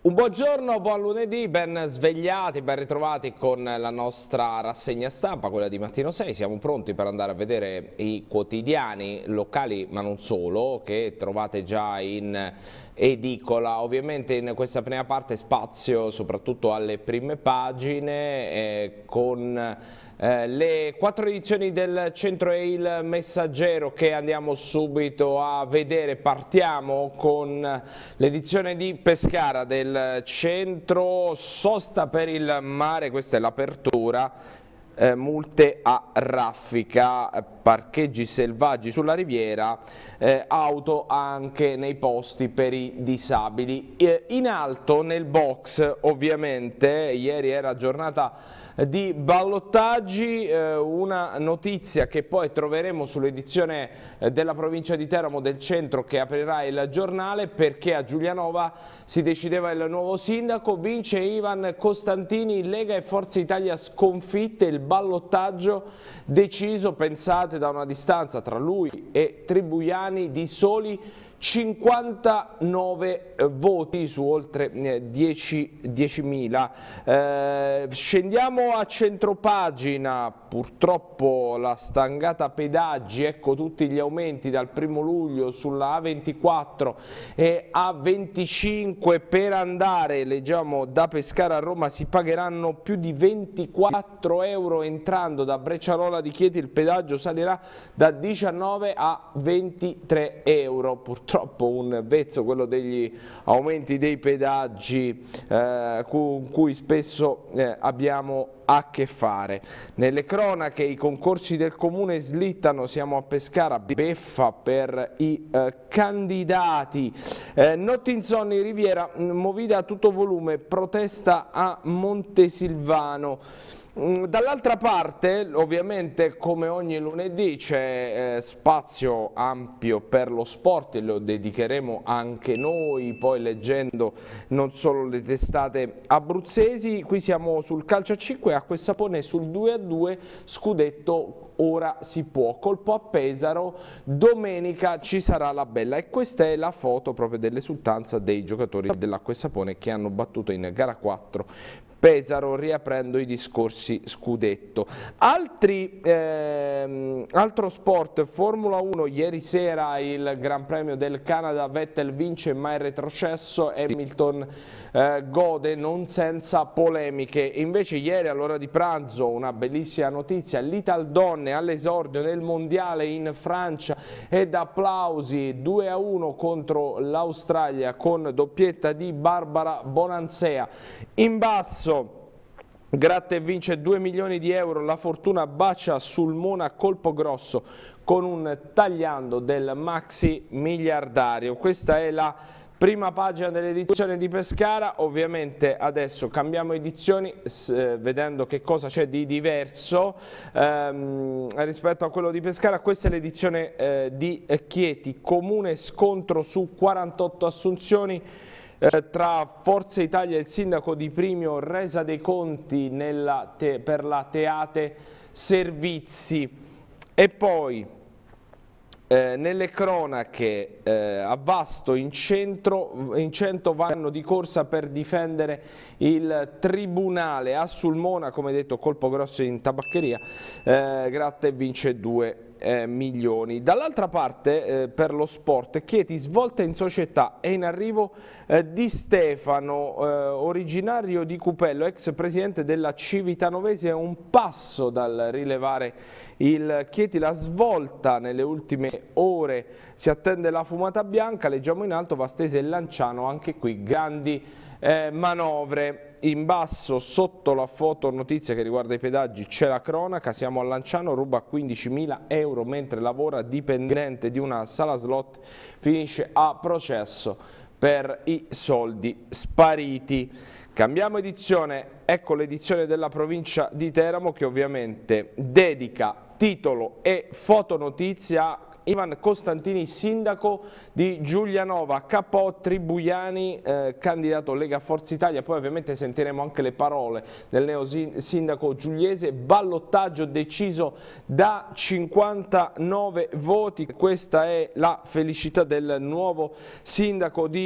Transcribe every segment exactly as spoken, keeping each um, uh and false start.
Un buongiorno, buon lunedì, ben svegliati, ben ritrovati con la nostra rassegna stampa, quella di Mattino sei. Siamo pronti per andare a vedere i quotidiani locali, ma non solo, che trovate già in edicola. Ovviamente in questa prima parte spazio soprattutto alle prime pagine eh, con Eh, le quattro edizioni del Centro e il Messaggero che andiamo subito a vedere. Partiamo con l'edizione di Pescara del Centro, sosta per il mare, questa è l'apertura, eh, multe a raffica, parcheggi selvaggi sulla riviera, eh, auto anche nei posti per i disabili. Eh, in alto nel box ovviamente, ieri era giornata di ballottaggi, eh, una notizia che poi troveremo sull'edizione eh, della provincia di Teramo del Centro che aprirà il giornale, perché a Giulianova si decideva il nuovo sindaco, vince Ivan Costantini, Lega e Forza Italia sconfitte, il ballottaggio deciso, pensate, da una distanza tra lui e Tribuiani di soli cinquantanove voti su oltre diecimila. Eh, scendiamo a centropagina, purtroppo la stangata pedaggi, ecco tutti gli aumenti dal primo luglio sulla A ventiquattro e A venticinque per andare, leggiamo, da Pescara a Roma si pagheranno più di ventiquattro euro entrando da Brecciarola di Chieti, il pedaggio salirà da diciannove a ventitré euro. Purtroppo un vezzo quello degli aumenti dei pedaggi eh, con cui spesso eh, abbiamo a che fare. Nelle cronache i concorsi del comune slittano, siamo a Pescara, beffa per i eh, candidati. Eh, notti insonni Riviera, movida a tutto volume, protesta a Montesilvano. Dall'altra parte, ovviamente, come ogni lunedì, c'è eh, spazio ampio per lo sport e lo dedicheremo anche noi, poi leggendo non solo le testate abruzzesi. Qui siamo sul calcio a cinque, a quel sapone sul due a due, scudetto ora si può, colpo a Pesaro, domenica ci sarà la bella, e questa è la foto proprio dell'esultanza dei giocatori dell'Acquesapone che hanno battuto in gara quattro Pesaro, riaprendo i discorsi scudetto. Altri, ehm, altro sport, Formula uno, ieri sera il Gran Premio del Canada, Vettel vince ma è retrocesso, Hamilton eh, gode non senza polemiche. Invece ieri all'ora di pranzo una bellissima notizia, l'Italdonne all'esordio nel mondiale in Francia ed applausi, due a uno contro l'Australia con doppietta di Barbara Bonansea. In basso Gratte vince due milioni di euro, la fortuna bacia sul Mona colpo grosso con un tagliando del maxi miliardario. Questa è la prima pagina dell'edizione di Pescara. Ovviamente adesso cambiamo edizioni eh, vedendo che cosa c'è di diverso ehm, rispetto a quello di Pescara. Questa è l'edizione eh, di Chieti, comune scontro su quarantotto assunzioni Eh, tra Forza Italia e il sindaco di Primio, resa dei conti nella te, per la Teate Servizi. E poi eh, nelle cronache eh, a Vasto in, centro, in cento vanno di corsa per difendere il tribunale. A Sulmona, come detto, colpo grosso in tabaccheria, eh, Gratte vince due Eh, milioni. Dall'altra parte eh, per lo sport, Chieti svolta in società, è in arrivo eh, Di Stefano, eh, originario di Cupello, ex presidente della Civitanovese, è un passo dal rilevare il Chieti, la svolta nelle ultime ore, si attende la fumata bianca, leggiamo in alto Vastese e Lanciano, anche qui grandi eh, manovre. In basso, sotto la foto notizia che riguarda i pedaggi, c'è la cronaca, siamo a Lanciano, ruba quindicimila euro mentre lavora dipendente di una sala slot, finisce a processo per i soldi spariti. Cambiamo edizione, ecco l'edizione della provincia di Teramo che ovviamente dedica titolo e fotonotizia Ivan Costantini, sindaco di Giulianova, K O Tribuiani, eh, candidato Lega Forza Italia. Poi ovviamente sentiremo anche le parole del neo sindaco giuliese. Ballottaggio deciso da cinquantanove voti. Questa è la felicità del nuovo sindaco di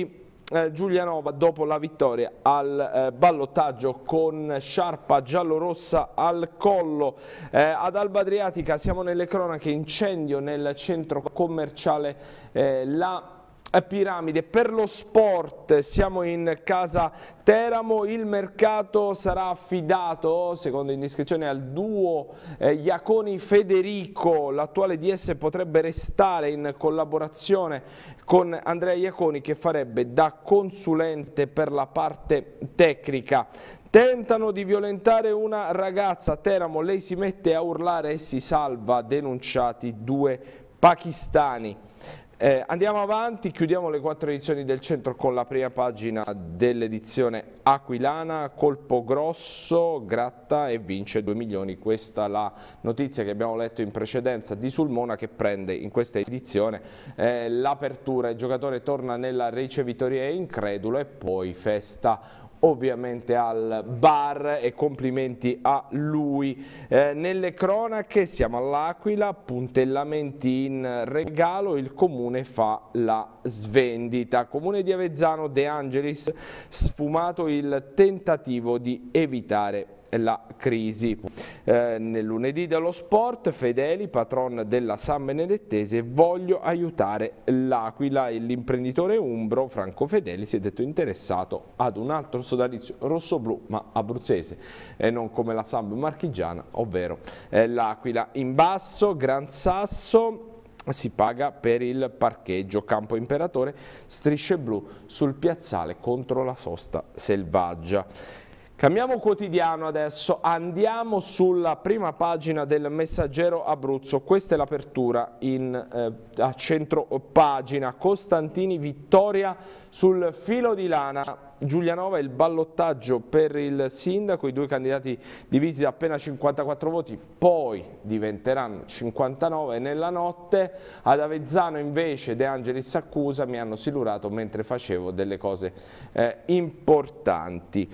eh, Giulianova dopo la vittoria al eh, ballottaggio con sciarpa giallorossa al collo. Eh, ad Alba Adriatica siamo nelle cronache, incendio nel centro commerciale eh, La Piramide. Per lo sport siamo in casa Teramo, il mercato sarà affidato secondo indiscrezione al duo eh, Iaconi-Federico, l'attuale D S potrebbe restare in collaborazione con Andrea Iaconi che farebbe da consulente per la parte tecnica. Tentano di violentare una ragazza a Teramo, lei si mette a urlare e si salva, denunciati due pakistani. Eh, andiamo avanti, chiudiamo le quattro edizioni del centro con la prima pagina dell'edizione aquilana. Colpo grosso, gratta e vince due milioni. Questa è la notizia che abbiamo letto in precedenza di Sulmona, che prende in questa edizione eh, l'apertura. Il giocatore torna nella ricevitoria incredulo e poi festa ovviamente al bar e complimenti a lui. Eh, nelle cronache siamo all'Aquila, puntellamenti in regalo, il comune fa la svendita. Comune di Avezzano, De Angelis, sfumato il tentativo di evitare la crisi. Eh, nel lunedì dello sport, Fedeli, patron della San Benedettese, voglio aiutare l'Aquila, e l'imprenditore umbro Franco Fedeli si è detto interessato ad un altro sodalizio rossoblu ma abruzzese e non come la Samb marchigiana, ovvero eh, l'Aquila. In basso, Gran Sasso, si paga per il parcheggio. Campo Imperatore, strisce blu sul piazzale contro la sosta selvaggia. Cambiamo quotidiano adesso, andiamo sulla prima pagina del Messaggero Abruzzo. Questa è l'apertura eh, a centro pagina. Costantini, vittoria sul filo di lana. Giulianova il ballottaggio per il sindaco, i due candidati divisi da appena cinquantaquattro voti, poi diventeranno cinquantanove nella notte. Ad Avezzano invece De Angelis accusa, mi hanno silurato mentre facevo delle cose eh, importanti.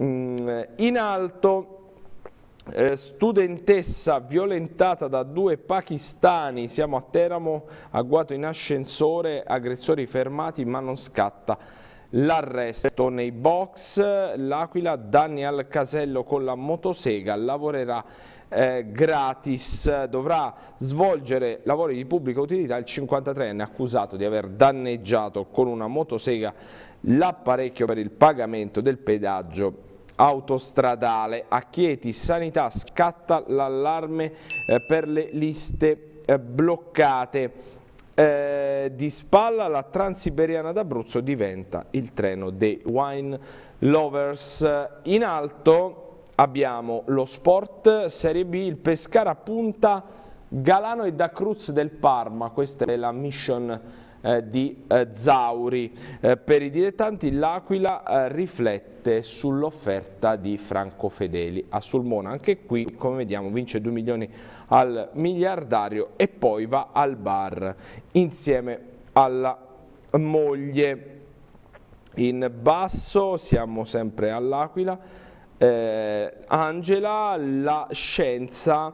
Mm, in alto, Eh, studentessa violentata da due pakistani, siamo a Teramo, agguato in ascensore, aggressori fermati ma non scatta l'arresto. Nei box, l'Aquila, danni al casello con la motosega, lavorerà eh, gratis, dovrà svolgere lavori di pubblica utilità il cinquantatreenne accusato di aver danneggiato con una motosega l'apparecchio per il pagamento del pedaggio autostradale. A Chieti, sanità, scatta l'allarme eh, per le liste eh, bloccate. Eh, di spalla la Transiberiana d'Abruzzo diventa il treno dei wine lovers. In alto abbiamo lo sport, Serie B, il Pescara punta Galano e Da Cruz del Parma, questa è la mission Eh, di eh, Zauri. Eh, per i dilettanti l'Aquila eh, riflette sull'offerta di Franco Fedeli a Sulmona, anche qui come vediamo vince due milioni al miliardario e poi va al bar insieme alla moglie. In basso siamo sempre all'Aquila, eh, Angela, la scienza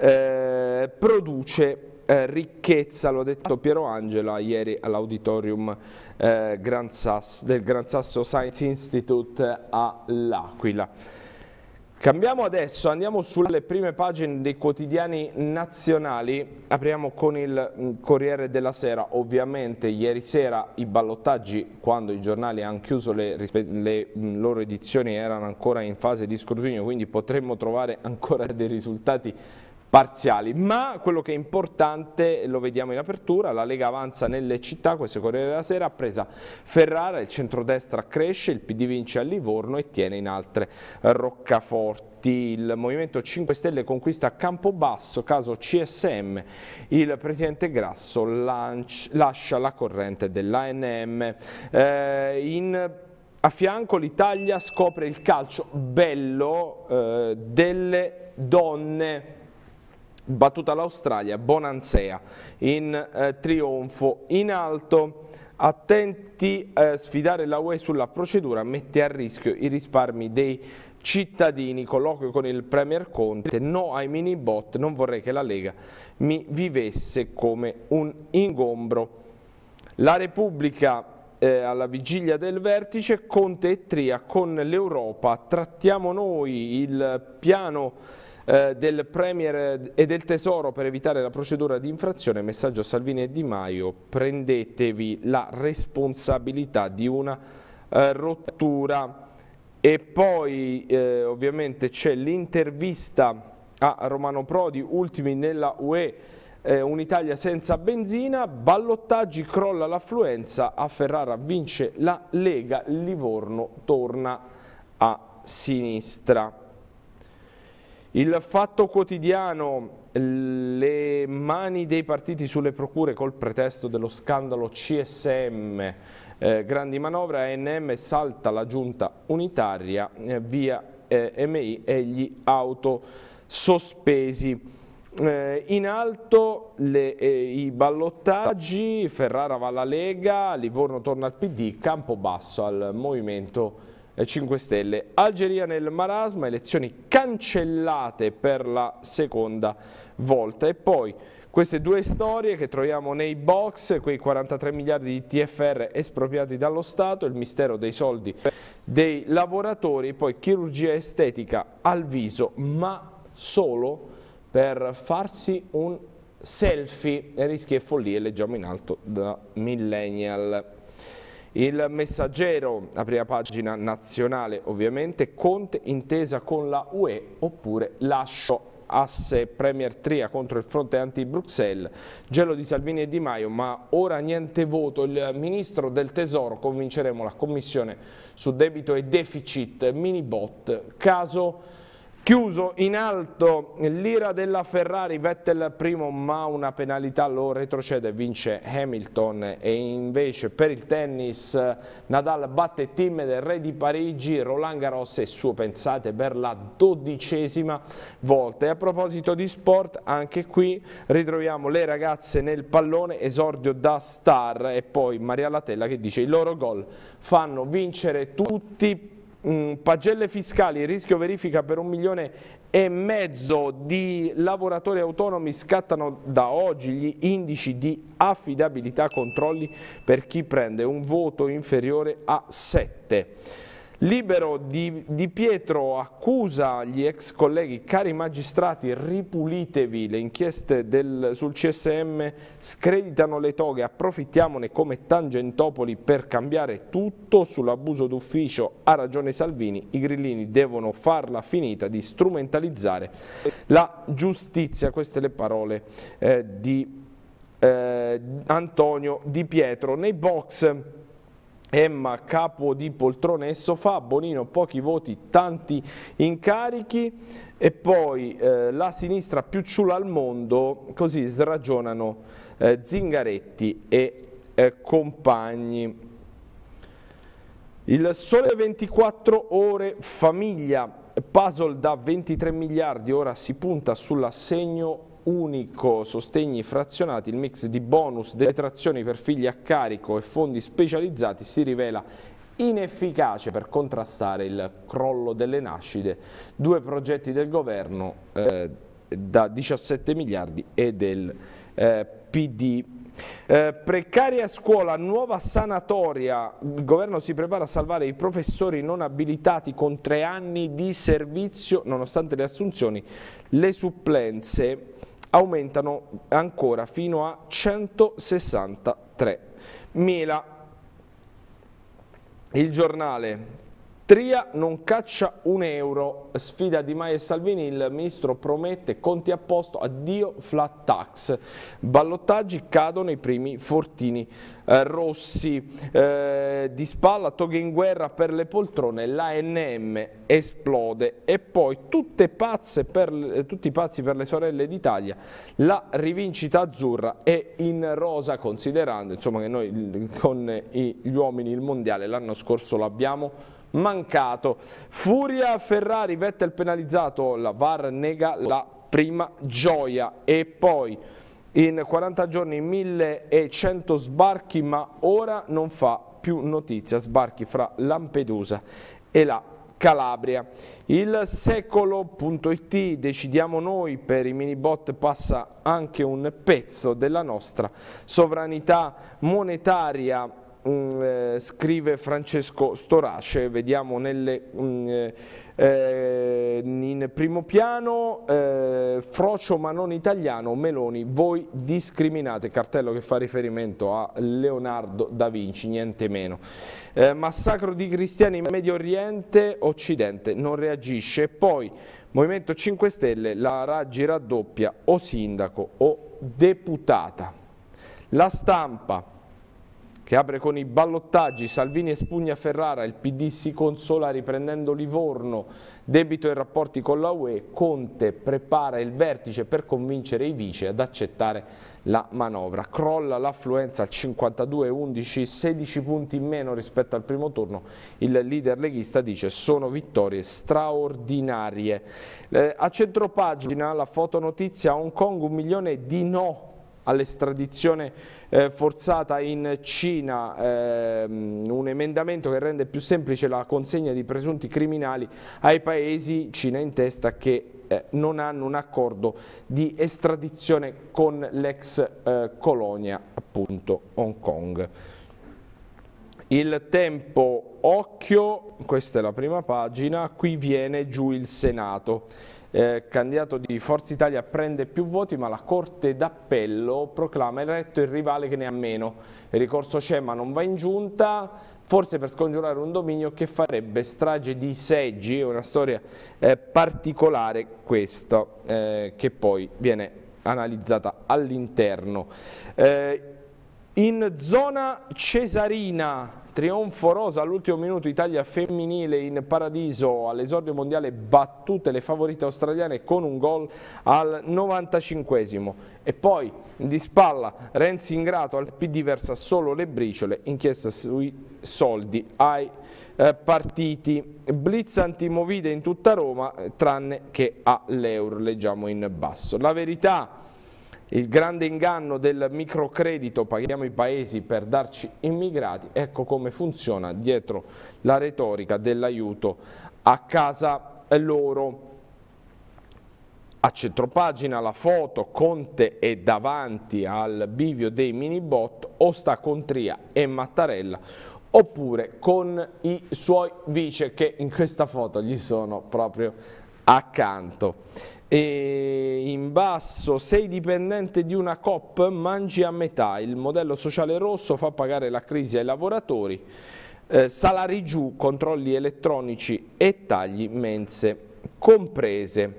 eh, produce Eh, ricchezza, l'ho detto Piero Angela ieri all'auditorium eh, Gran Sasso, del Gran Sasso Science Institute all'Aquila. Cambiamo adesso, andiamo sulle prime pagine dei quotidiani nazionali, apriamo con il Corriere della Sera. Ovviamente ieri sera i ballottaggi, quando i giornali hanno chiuso le, le loro edizioni, erano ancora in fase di scrutinio, quindi potremmo trovare ancora dei risultati parziali, ma quello che è importante lo vediamo in apertura: la Lega avanza nelle città, questo è Corriere della Sera, ha presa Ferrara, il centrodestra cresce, il P D vince a Livorno e tiene in altre roccaforti, il Movimento cinque Stelle conquista Campobasso, caso C S M, il presidente Grasso lascia la corrente dell'A N M. Eh, in A fianco l'Italia scopre il calcio bello eh, delle donne. Battuta l'Australia, Bonansea in eh, trionfo. In alto, attenti a eh, sfidare la U E sulla procedura, mette a rischio i risparmi dei cittadini. Colloquio con il Premier Conte, no ai mini bot, non vorrei che la Lega mi vivesse come un ingombro. La Repubblica, eh, alla vigilia del vertice, Conte e Tria con l'Europa, trattiamo noi il piano eh, del Premier e del Tesoro per evitare la procedura di infrazione, messaggio a Salvini e Di Maio, prendetevi la responsabilità di una eh, rottura. E poi eh, ovviamente c'è l'intervista a Romano Prodi, ultimi nella U E, eh, un'Italia senza benzina, ballottaggi, crolla l'affluenza, a Ferrara vince la Lega, Livorno torna a sinistra. Il Fatto Quotidiano, le mani dei partiti sulle procure col pretesto dello scandalo C S M, eh, grandi manovre, A N M salta la giunta unitaria, eh, via eh, M I e gli autosospesi. Eh, in alto le, eh, i ballottaggi, Ferrara va alla Lega, Livorno torna al P D, Campobasso al Movimento cinque Stelle. Algeria nel marasma, elezioni cancellate per la seconda volta. E poi queste due storie che troviamo nei box, quei quarantatré miliardi di T F R espropriati dallo Stato, il mistero dei soldi dei lavoratori, e poi chirurgia estetica al viso, ma solo per farsi un selfie, rischi e follie, leggiamo in alto da Millennial. Il Messaggero, la prima pagina nazionale ovviamente, Conte intesa con la U E oppure lascio, asse Premier Tria contro il fronte anti-Bruxelles, gelo di Salvini e Di Maio, ma ora niente voto, il Ministro del Tesoro, convinceremo la Commissione su debito e deficit, mini bot, caso chiuso. In alto l'ira della Ferrari, Vettel primo ma una penalità lo retrocede, vince Hamilton. E invece per il tennis Nadal batte Thiem del Re di Parigi, Roland Garros è suo, pensate, per la dodicesima volta. E a proposito di sport, anche qui ritroviamo le ragazze nel pallone, esordio da star, e poi Maria Latella che dice i loro gol fanno vincere tutti. Mm, pagelle fiscali, rischio verifica per un milione e mezzo di lavoratori autonomi, scattano da oggi gli indici di affidabilità, controlli per chi prende un voto inferiore a sette. Libero di, di Pietro accusa gli ex colleghi, cari magistrati ripulitevi, le inchieste del, sul C S M screditano le toghe, approfittiamone come Tangentopoli per cambiare tutto, sull'abuso d'ufficio ha ragione Salvini, i grillini devono farla finita di strumentalizzare la giustizia, queste le parole eh, di eh, Antonio Di Pietro. Nei box Emma capo di poltrone e sofà, Bonino pochi voti, tanti incarichi, e poi eh, la sinistra più ciula al mondo, così sragionano eh, Zingaretti e eh, compagni. Il Sole ventiquattro Ore, famiglia, puzzle da ventitré miliardi, ora si punta sull'assegno unico, sostegni frazionati, il mix di bonus, detrazioni per figli a carico e fondi specializzati si rivela inefficace per contrastare il crollo delle nascite. Due progetti del governo eh, da diciassette miliardi e del eh, P D. Eh, precari a scuola, nuova sanatoria, il governo si prepara a salvare i professori non abilitati con tre anni di servizio, nonostante le assunzioni, le supplenze aumentano ancora fino a centosessantatremila. Il Giornale, Tria non caccia un euro, sfida Di Maio e Salvini, il ministro promette conti a posto, addio flat tax, ballottaggi, cadono i primi fortini eh, rossi, eh, di spalla, toghe in guerra per le poltrone, l'A N M esplode, e poi tutte pazze per, tutti pazzi per le sorelle d'Italia, la rivincita azzurra è in rosa, considerando insomma che noi con gli uomini il mondiale l'anno scorso l'abbiamo mancato. Furia Ferrari, Vettel penalizzato, la V A R nega la prima gioia. E poi in quaranta giorni millecento sbarchi, ma ora non fa più notizia, sbarchi fra Lampedusa e la Calabria. Il secolo punto it, decidiamo noi, per i mini bot passa anche un pezzo della nostra sovranità monetaria mh, eh, scrive Francesco Storace, vediamo nelle... Mh, Eh, in primo piano eh, frocio ma non italiano, Meloni, voi discriminate, cartello che fa riferimento a Leonardo da Vinci, niente meno. Eh, massacro di cristiani in Medio Oriente, Occidente non reagisce. Poi Movimento cinque Stelle, la Raggi raddoppia o sindaco o deputata. La Stampa che apre con i ballottaggi, Salvini espugna Ferrara, il P D si consola riprendendo Livorno, debito e rapporti con la U E, Conte prepara il vertice per convincere i vice ad accettare la manovra, crolla l'affluenza al cinquantadue virgola undici, sedici punti in meno rispetto al primo turno, il leader leghista dice sono vittorie straordinarie. Eh, a centropagina la fotonotizia, Hong Kong un milione di no all'estradizione eh, forzata in Cina, ehm, un emendamento che rende più semplice la consegna di presunti criminali ai paesi, Cina in testa, che eh, non hanno un accordo di estradizione con l'ex eh, colonia, appunto Hong Kong. Il Tempo, occhio, questa è la prima pagina, qui viene giù il Senato. Eh, candidato di Forza Italia prende più voti ma la Corte d'Appello proclama eletto il rivale che ne ha meno. Il ricorso c'è ma non va in giunta, forse per scongiurare un dominio che farebbe strage di seggi. È una storia eh, particolare questa, eh, che poi viene analizzata all'interno. Eh, in zona cesarina, trionfo rosa all'ultimo minuto, Italia femminile in paradiso all'esordio mondiale, battute le favorite australiane con un gol al novantacinquesimo. E poi di spalla Renzi ingrato, al P D versa solo le briciole, inchiesta sui soldi ai eh, partiti, blitz antimovide in tutta Roma tranne che all'Eur, leggiamo in basso. La Verità, il grande inganno del microcredito, paghiamo i paesi per darci immigrati, ecco come funziona dietro la retorica dell'aiuto a casa loro. A centropagina la foto, Conte è davanti al bivio dei minibot, o sta con Tria e Mattarella, oppure con i suoi vice che in questa foto gli sono proprio accanto. E in basso, sei dipendente di una Coop, mangi a metà, il modello sociale rosso fa pagare la crisi ai lavoratori, eh, salari giù, controlli elettronici e tagli mense comprese.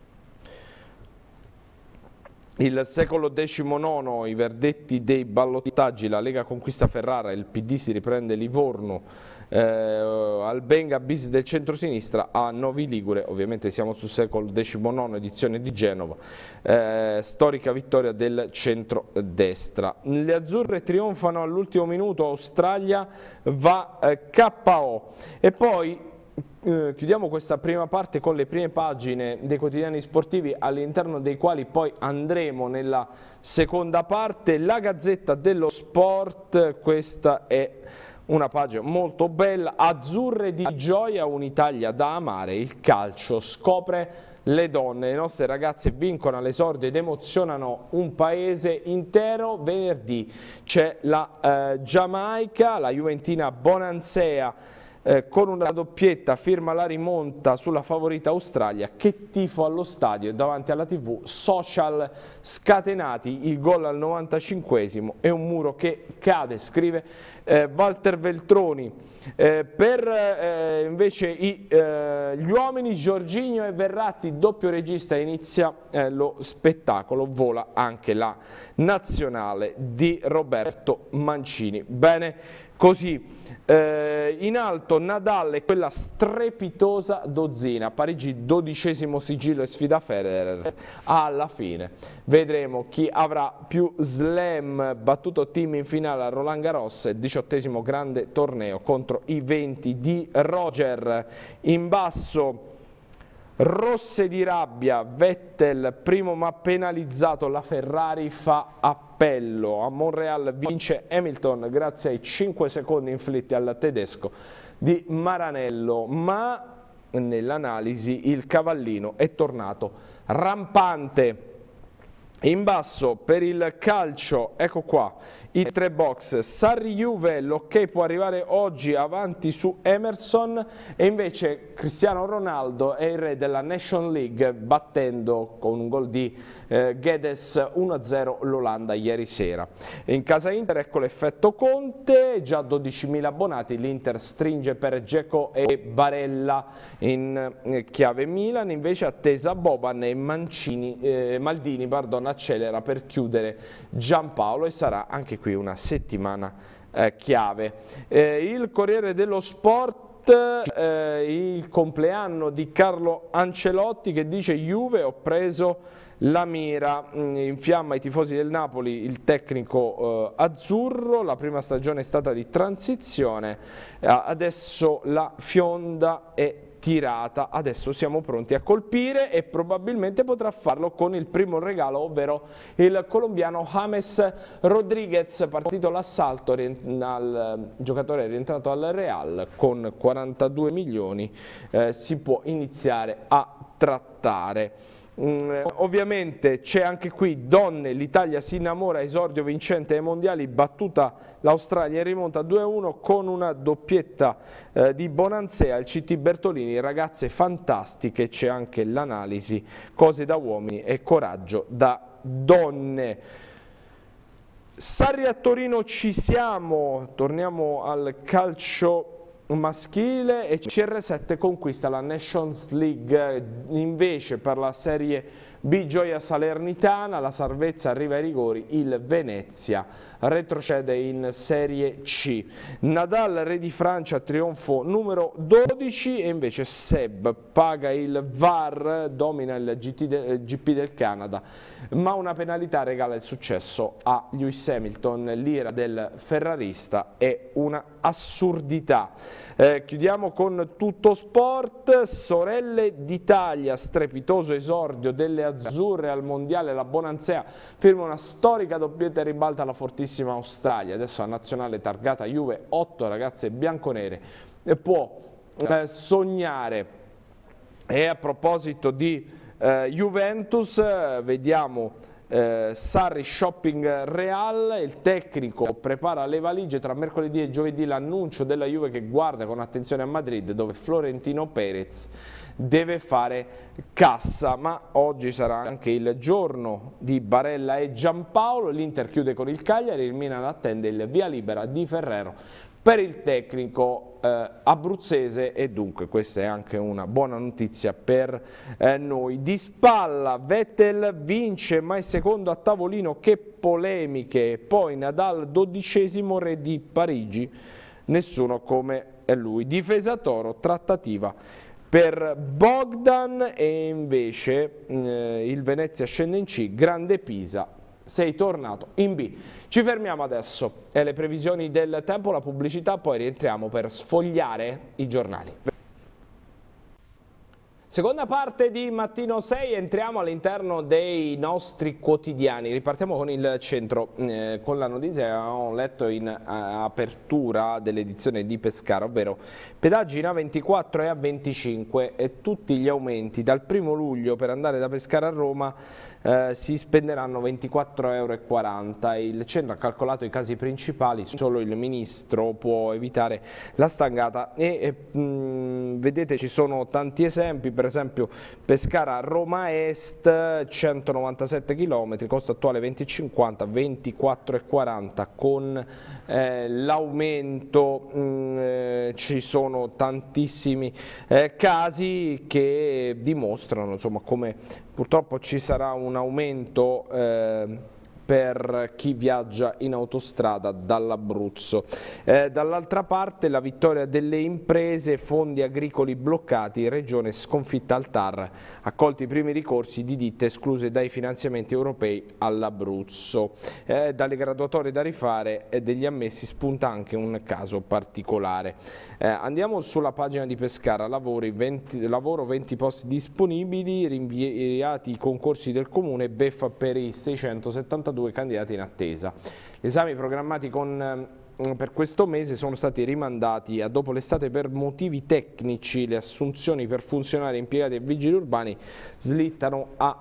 Il secolo diciannove, i verdetti dei ballottaggi, la Lega conquista Ferrara, il P D si riprende Livorno, eh, Albenga bis del centrosinistra a Novi Ligure, ovviamente siamo sul secolo diciannove, edizione di Genova, eh, storica vittoria del centrodestra. Le azzurre trionfano all'ultimo minuto, Australia va eh, K O e poi Eh, chiudiamo questa prima parte con le prime pagine dei quotidiani sportivi, all'interno dei quali poi andremo nella seconda parte. La Gazzetta dello Sport, questa è una pagina molto bella, azzurre di gioia, un'Italia da amare, il calcio scopre le donne, le nostre ragazze vincono all'esordio ed emozionano un paese intero. Venerdì c'è la eh, Giamaica, la Juventina Bonansea Eh, con una doppietta firma la rimonta sulla favorita Australia. Che tifo allo stadio e davanti alla tivù, social scatenati, il gol al novantacinquesimo e un muro che cade, scrive eh, Walter Veltroni. Eh, per eh, invece i, eh, gli uomini, Jorginho e Verratti, doppio regista, inizia eh, lo spettacolo, vola anche la nazionale di Roberto Mancini. Bene così, eh, in alto Nadal e quella strepitosa dozzina, Parigi dodicesimo sigillo e sfida Federer, alla fine vedremo chi avrà più slam, battuto team in finale a Roland Garros, diciottesimo grande torneo contro i venti di Roger. In basso rosse di rabbia, Vettel primo ma penalizzato, la Ferrari fa appello, a Montreal vince Hamilton grazie ai cinque secondi inflitti al tedesco di Maranello, ma nell'analisi il cavallino è tornato rampante. In basso per il calcio, ecco qua, i tre box, Sarri-Juve, l'ok può arrivare oggi avanti su Emerson e invece Cristiano Ronaldo è il re della Nation League battendo con un gol di eh, Guedes uno a zero l'Olanda ieri sera. In casa Inter ecco l'effetto Conte, già dodicimila abbonati, l'Inter stringe per Dzeko e Barella in eh, chiave Milan, invece attesa Boban e Mancini, eh, Maldini pardon, accelera per chiudere Giampaolo e sarà anche qui una settimana eh, chiave. Eh, il Corriere dello Sport, eh, il compleanno di Carlo Ancelotti che dice Juve ho preso la mira, infiamma i tifosi del Napoli il tecnico eh, azzurro, la prima stagione è stata di transizione, eh, adesso la fionda è tirata, adesso siamo pronti a colpire e probabilmente potrà farlo con il primo regalo, ovvero il colombiano James Rodríguez, partito l'assalto al giocatore rientrato al Real con quarantadue milioni, eh, si può iniziare a trattare. Mm, ovviamente c'è anche qui donne, l'Italia si innamora, esordio vincente ai mondiali, battuta l'Australia in rimonta due a uno con una doppietta eh, di Bonansea, il C T Bertolini, ragazze fantastiche, c'è anche l'analisi, cose da uomini e coraggio da donne. Sarri a Torino ci siamo, torniamo al calcio maschile e C R sette conquista la Nations League, invece per la Serie B Gioia Salernitana, la Salvezza arriva ai rigori, il Venezia retrocede in Serie C. Nadal, re di Francia, trionfo numero dodici e invece Seb paga il V A R, domina il G P del Canada, ma una penalità regala il successo a Lewis Hamilton, l'ira del ferrarista è una assurdità. Eh, chiudiamo con Tutto Sport, sorelle d'Italia, strepitoso esordio delle azzurre al mondiale, la Bonansea firma una storica doppietta e ribalta la fortissima Australia, adesso la nazionale targata Juve, otto ragazze bianconere, e può eh, sognare. E a proposito di eh, Juventus, eh, vediamo Eh, Sarri shopping Real, il tecnico prepara le valigie, tra mercoledì e giovedì l'annuncio della Juve che guarda con attenzione a Madrid dove Florentino Perez deve fare cassa, ma oggi sarà anche il giorno di Barella e Giampaolo, l'Inter chiude con il Cagliari, il Milan attende il via libera di Ferrero per il tecnico eh, abruzzese e dunque questa è anche una buona notizia per eh, noi. Di spalla Vettel vince ma è secondo a tavolino, che polemiche, poi Nadal dodicesimo, re di Parigi, nessuno come lui. Difesa Toro, trattativa per Bogdan e invece eh, il Venezia scende in C, grande Pisa, sei tornato in B. Ci fermiamo adesso, e le previsioni del tempo, la pubblicità, poi rientriamo per sfogliare i giornali. Seconda parte di Mattino sei, entriamo all'interno dei nostri quotidiani, ripartiamo con il centro, eh, con la notizia che ho letto in uh, apertura dell'edizione di Pescara, ovvero pedaggi in A ventiquattro e A venticinque e tutti gli aumenti dal primo luglio per andare da Pescara a Roma eh, si spenderanno ventiquattro e quaranta euro. Il centro ha calcolato i casi principali, solo il ministro può evitare la stangata e eh, mh, vedete ci sono tanti esempi. Per esempio Pescara Roma Est, centonovantasette chilometri, costo attuale venti e cinquanta, ventiquattro e quaranta, con eh, l'aumento eh, ci sono tantissimi eh, casi che dimostrano insomma come purtroppo ci sarà un aumento eh, per chi viaggia in autostrada dall'Abruzzo. Eh, dall'altra parte la vittoria delle imprese, fondi agricoli bloccati, regione sconfitta al T A R, accolti i primi ricorsi di ditte escluse dai finanziamenti europei all'Abruzzo. Eh, dalle graduatorie da rifare e degli ammessi spunta anche un caso particolare. Eh, andiamo sulla pagina di Pescara, lavori, venti, lavoro venti posti disponibili, rinviati i concorsi del comune, beffa per i seicentosettantadue candidati in attesa. Gli esami programmati con, per questo mese sono stati rimandati a dopo l'estate per motivi tecnici. Le assunzioni per funzionari, impiegati e vigili urbani slittano a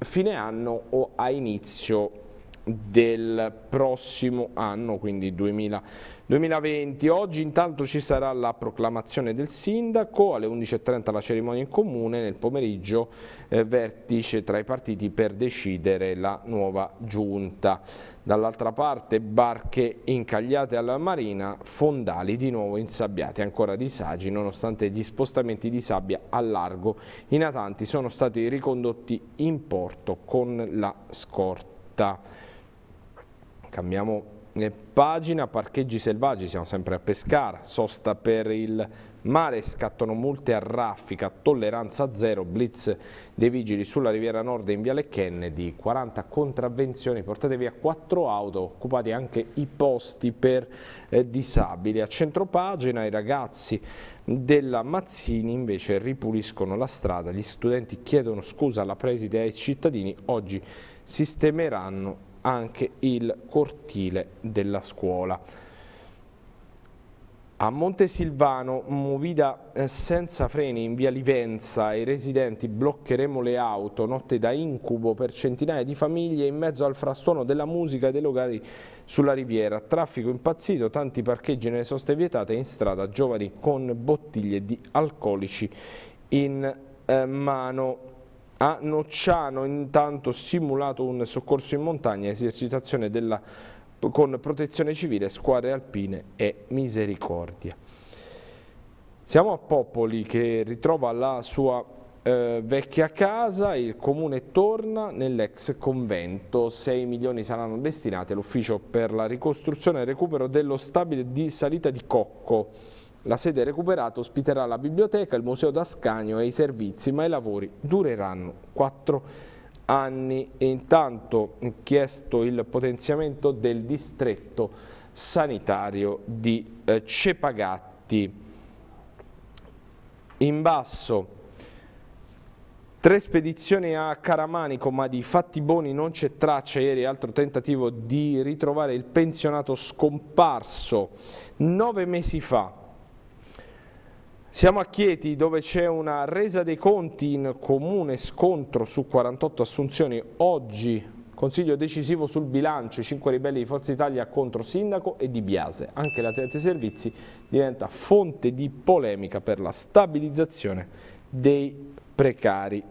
fine anno o a inizio del prossimo anno, quindi duemila duemilaventi. Oggi intanto ci sarà la proclamazione del sindaco, alle undici e trenta la cerimonia in comune, nel pomeriggio eh, vertice tra i partiti per decidere la nuova giunta. Dall'altra parte barche incagliate alla marina, fondali di nuovo insabbiati, ancora disagi nonostante gli spostamenti di sabbia al largo. I natanti sono stati ricondotti in porto con la scorta. Cambiamo pagina, parcheggi selvaggi, siamo sempre a Pescara, sosta per il mare, scattano multe a raffica, tolleranza zero, blitz dei vigili sulla Riviera Nord in Viale Kennedy, quaranta contravvenzioni, portate via quattro auto, occupati anche i posti per eh, disabili. A centropagina i ragazzi della Mazzini invece ripuliscono la strada, gli studenti chiedono scusa alla preside e ai cittadini, oggi sistemeranno anche il cortile della scuola. A Montesilvano, movida senza freni in via Livenza, ai residenti bloccheremo le auto, notte da incubo per centinaia di famiglie in mezzo al frastuono della musica e dei locali sulla riviera, traffico impazzito, tanti parcheggi nelle soste vietate, in strada giovani con bottiglie di alcolici in eh, mano. A Nocciano intanto simulato un soccorso in montagna, esercitazione della, con protezione civile, squadre alpine e misericordia. Siamo a Popoli che ritrova la sua eh, vecchia casa, il comune torna nell'ex convento, sei milioni saranno destinati all'ufficio per la ricostruzione e il recupero dello stabile di Salita di Cocco. La sede recuperata ospiterà la biblioteca, il museo d'Ascanio e i servizi, ma i lavori dureranno quattro anni. E intanto chiesto il potenziamento del distretto sanitario di eh, Cepagatti. In basso, tre spedizioni a Caramanico, ma di fatti buoni non c'è traccia. Ieri altro tentativo di ritrovare il pensionato scomparso nove mesi fa. Siamo a Chieti dove c'è una resa dei conti in comune scontro su quarantotto assunzioni. Oggi consiglio decisivo sul bilancio, i cinque ribelli di Forza Italia contro sindaco e Di Biase. Anche la Teatro Servizi diventa fonte di polemica per la stabilizzazione dei precari.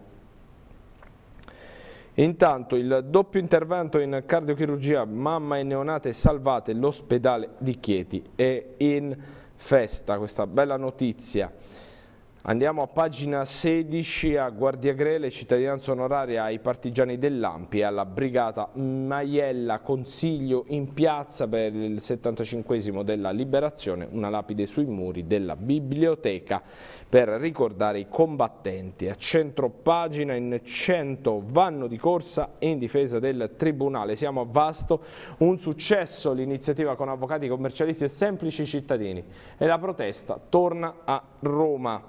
Intanto il doppio intervento in cardiochirurgia, mamma e neonate salvate, l'ospedale di Chieti è in festa, questa bella notizia. Andiamo a pagina sedici, a Guardiagrele, cittadinanza onoraria ai partigiani dell'Ampi e alla brigata Maiella, consiglio in piazza per il settantacinquesimo della liberazione, una lapide sui muri della biblioteca per ricordare i combattenti. A centro pagina in cento vanno di corsa in difesa del tribunale. Siamo a Vasto, un successo l'iniziativa con avvocati, commercialisti e semplici cittadini e la protesta torna a Roma.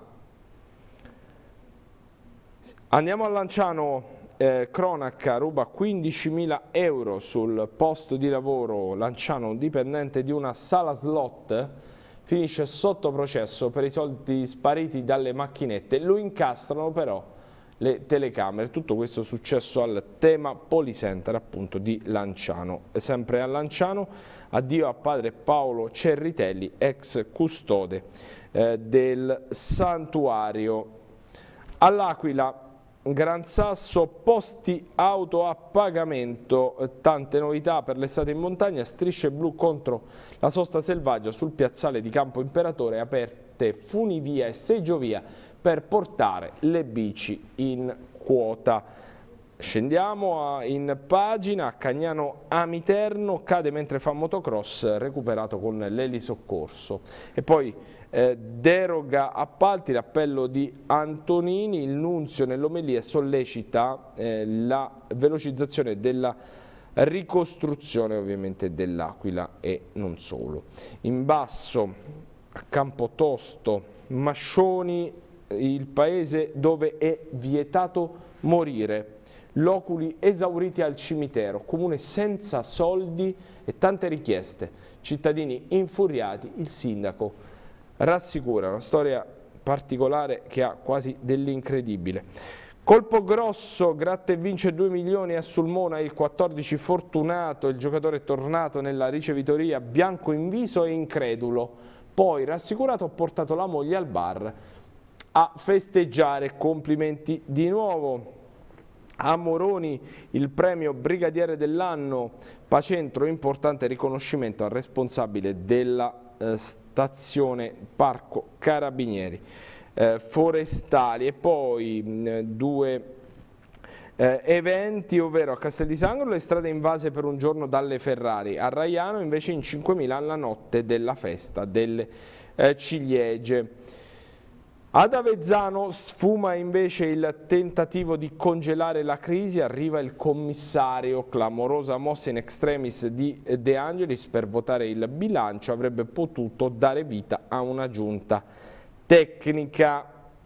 Andiamo a Lanciano, eh, cronaca, ruba quindicimila euro sul posto di lavoro. Lanciano, un dipendente di una sala slot, finisce sotto processo per i soldi spariti dalle macchinette. Lo incastrano però le telecamere. Tutto questo è successo al Tema Policenter appunto di Lanciano. E sempre a Lanciano, addio a padre Paolo Cerritelli, ex custode eh, del santuario. All'Aquila, Gran Sasso, posti auto a pagamento, tante novità per l'estate in montagna, strisce blu contro la sosta selvaggia sul piazzale di Campo Imperatore, aperte funivia e seggiovia per portare le bici in quota. Scendiamo a, in pagina, a Cagnano Amiterno, cade mentre fa motocross, recuperato con l'elisoccorso. E poi Eh, deroga appalti, l'appello di Antonini, il nunzio nell'omelia sollecita eh, la velocizzazione della ricostruzione ovviamente dell'Aquila e non solo. In basso, a Campotosto, Mascioni, il paese dove è vietato morire, loculi esauriti al cimitero, comune senza soldi e tante richieste, cittadini infuriati, il sindaco rassicura, una storia particolare che ha quasi dell'incredibile. Colpo grosso, gratta e vince due milioni a Sulmona, il quattordici fortunato, il giocatore è tornato nella ricevitoria bianco in viso e incredulo, poi rassicurato ha portato la moglie al bar a festeggiare, complimenti di nuovo. A Moroni il premio Brigadiere dell'anno, Pacentro, importante riconoscimento al responsabile della eh, stazione Parco Carabinieri. Eh, forestali e poi mh, due eh, eventi, ovvero a Castel di Sangro le strade invase per un giorno dalle Ferrari, a Raiano invece in cinquemila alla notte della festa delle eh, ciliegie. Ad Avezzano sfuma invece il tentativo di congelare la crisi, arriva il commissario, clamorosa mossa in extremis di De Angelis per votare il bilancio, avrebbe potuto dare vita a una giunta tecnica.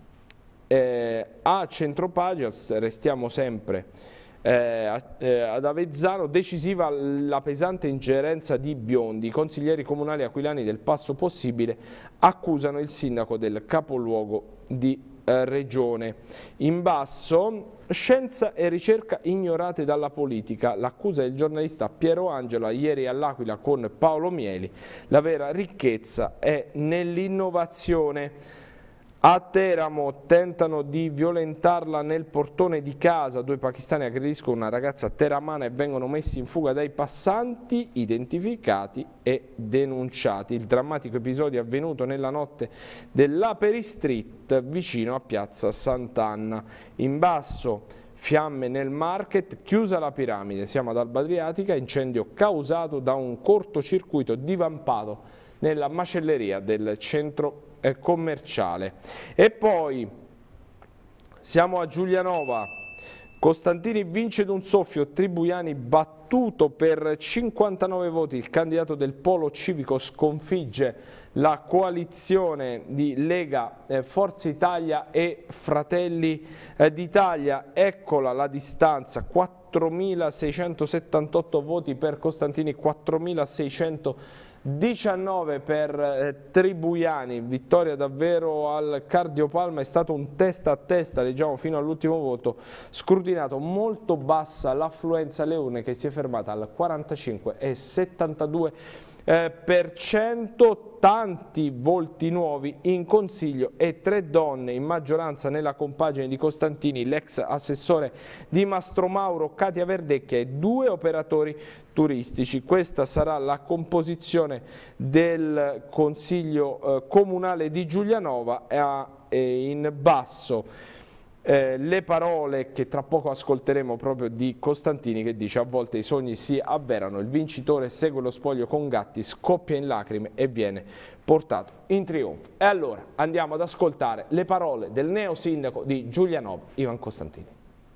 Eh, a Centropagina, restiamo sempre eh, eh, ad Avezzano, decisiva la pesante ingerenza di Biondi, i consiglieri comunali aquilani del Passo Possibile accusano il sindaco del capoluogo di eh, regione. In basso, scienza e ricerca ignorate dalla politica, l'accusa del giornalista Piero Angela ieri all'Aquila con Paolo Mieli, la vera ricchezza è nell'innovazione. A Teramo tentano di violentarla nel portone di casa, due pakistani aggrediscono una ragazza teramana e vengono messi in fuga dai passanti, identificati e denunciati. Il drammatico episodio è avvenuto nella notte dell'Aperi Street vicino a Piazza Sant'Anna. In basso, fiamme nel market, chiusa la piramide, siamo ad Alba Adriatica, incendio causato da un cortocircuito divampato nella macelleria del centro commerciale. E poi siamo a Giulianova, Costantini vince d'un soffio, Tribuiani battuto per cinquantanove voti, il candidato del Polo Civico sconfigge la coalizione di Lega, eh, Forza Italia e Fratelli eh, d'Italia, eccola la distanza, quattromilaseicentosettantotto voti per Costantini, quattromilaseicentodiciannove per eh, Tribuiani, vittoria davvero al cardiopalma, è stato un testa a testa, leggiamo fino all'ultimo voto, scrutinato, molto bassa l'affluenza alle urne che si è fermata al quarantacinque virgola settantadue per cento, tanti volti nuovi in consiglio e tre donne in maggioranza nella compagine di Costantini, l'ex assessore di Mastromauro Katia Verdecchia e due operatori turistici. Questa sarà la composizione del Consiglio eh, Comunale di Giulianova e in basso Eh, le parole che tra poco ascolteremo proprio di Costantini, che dice: a volte i sogni si avverano, il vincitore segue lo spoglio con Gatti, scoppia in lacrime e viene portato in trionfo. E allora andiamo ad ascoltare le parole del neo sindaco di Giulianova, Ivan Costantini.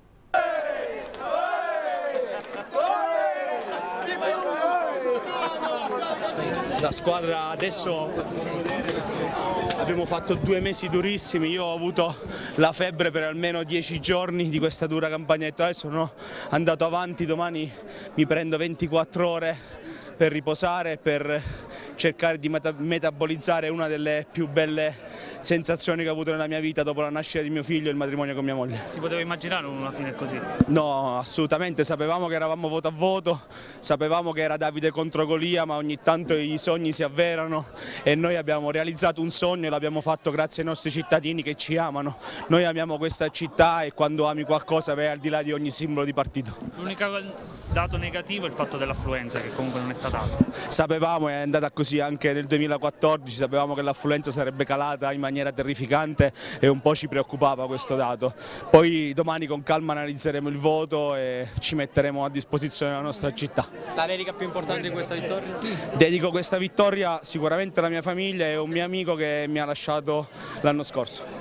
La squadra adesso abbiamo fatto due mesi durissimi, io ho avuto la febbre per almeno dieci giorni di questa dura campagna elettorale, sono andato avanti, domani mi prendo ventiquattro ore per riposare, per cercare di meta metabolizzare una delle più belle sensazioni che ho avuto nella mia vita dopo la nascita di mio figlio e il matrimonio con mia moglie. Si poteva immaginare una fine così? No, assolutamente, sapevamo che eravamo voto a voto, sapevamo che era Davide contro Golia, ma ogni tanto i sogni si avverano e noi abbiamo realizzato un sogno e l'abbiamo fatto grazie ai nostri cittadini che ci amano. Noi amiamo questa città e quando ami qualcosa vai al di là di ogni simbolo di partito. L'unico dato negativo è il fatto dell'affluenza, che comunque non è stata alta. Sapevamo, è andata così anche nel duemilaquattordici, sapevamo che l'affluenza sarebbe calata in maniera terrificante e un po' ci preoccupava questo dato. Poi domani con calma analizzeremo il voto e ci metteremo a disposizione della nostra città. La dedica più importante di questa vittoria? Dedico questa vittoria sicuramente alla mia famiglia e a un mio amico che mi ha lasciato l'anno scorso.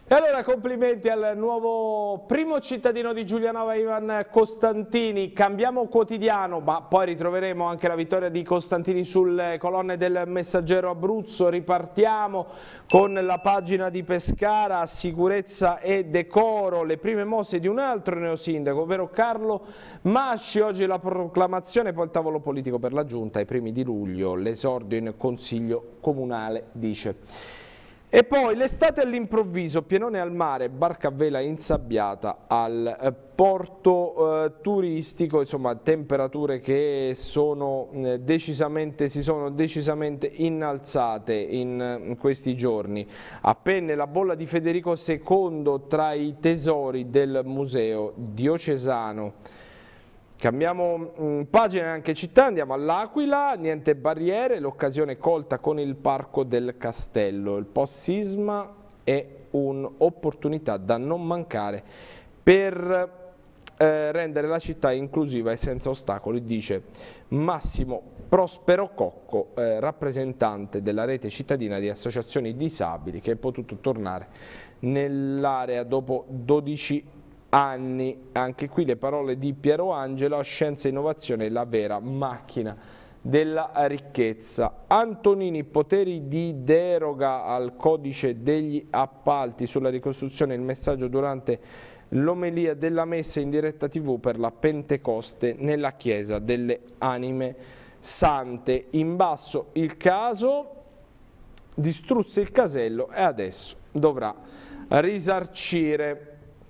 E allora complimenti al nuovo primo cittadino di Giulianova, Ivan Costantini. Cambiamo quotidiano, ma poi ritroveremo anche la vittoria di Costantini sulle colonne del Messaggero Abruzzo. Ripartiamo con la pagina di Pescara, sicurezza e decoro, le prime mosse di un altro neosindaco, ovvero Carlo Masci. Oggi la proclamazione, poi il tavolo politico per la giunta ai primi di luglio, l'esordio in consiglio comunale, dice. E poi l'estate all'improvviso, pienone al mare, barca a vela insabbiata al eh, porto eh, turistico, insomma temperature che sono, eh, decisamente, si sono decisamente innalzate in, in questi giorni. A penne la bolla di Federico secondo tra i tesori del museo diocesano. Cambiamo mh, pagina anche città, andiamo all'Aquila, niente barriere, l'occasione colta con il Parco del Castello. Il post-sisma è un'opportunità da non mancare per eh, rendere la città inclusiva e senza ostacoli, dice Massimo Prospero Cocco, eh, rappresentante della rete cittadina di associazioni disabili, che è potuto tornare nell'area dopo dodici anni. Anni. Anche qui le parole di Piero Angelo: scienza e innovazione, la vera macchina della ricchezza. Antonini, poteri di deroga al codice degli appalti sulla ricostruzione, il messaggio durante l'omelia della messa in diretta tivù per la Pentecoste nella chiesa delle Anime Sante. In basso il caso, distrusse il casello e adesso dovrà risarcire.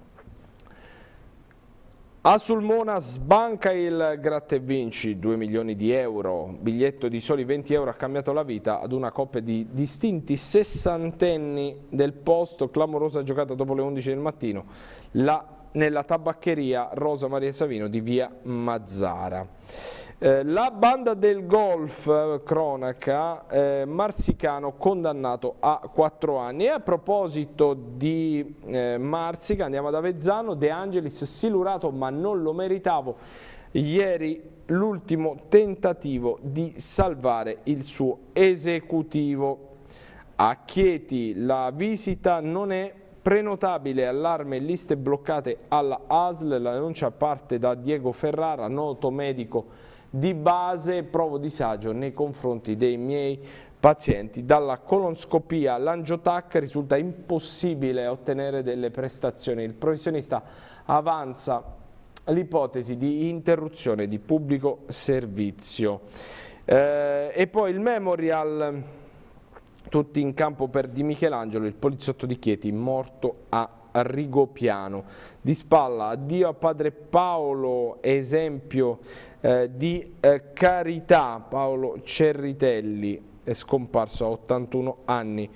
A Sulmona sbanca il gratta e vinci, due milioni di euro, biglietto di soli venti euro ha cambiato la vita ad una coppia di distinti sessantenni del posto, clamorosa giocata dopo le undici del mattino la, nella tabaccheria Rosa Maria Savino di via Mazzara. Eh, la banda del golf, eh, cronaca, eh, Marsicano condannato a quattro anni. E a proposito di eh, Marsica, andiamo ad Avezzano, De Angelis silurato ma non lo meritavo. Ieri l'ultimo tentativo di salvare il suo esecutivo. A Chieti la visita non è prenotabile, allarme e liste bloccate alla A S L, la denuncia parte da Diego Ferrara, noto medico di base: provo disagio nei confronti dei miei pazienti, dalla colonscopia all'angiotac risulta impossibile ottenere delle prestazioni. Il professionista avanza l'ipotesi di interruzione di pubblico servizio. Eh, e poi il memorial, tutti in campo per Di Michelangelo, il poliziotto di Chieti morto a Rigopiano. Di spalla, addio a padre Paolo, esempio eh, di eh, carità. Paolo Cerritelli è scomparso a ottantuno anni.